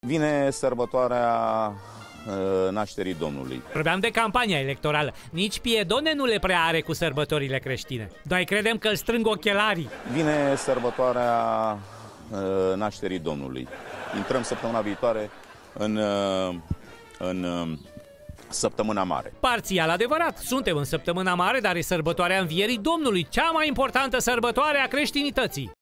Vine sărbătoarea nașterii Domnului. Vorbeam de campania electorală. Nici Piedone nu le prea are cu sărbătorile creștine. Noi credem că îl strâng ochelarii. Vine sărbătoarea nașterii Domnului. Intrăm săptămâna viitoare în Săptămâna Mare. Parțial adevărat. Suntem în Săptămâna Mare, dar e sărbătoarea Învierii Domnului, cea mai importantă sărbătoare a creștinității.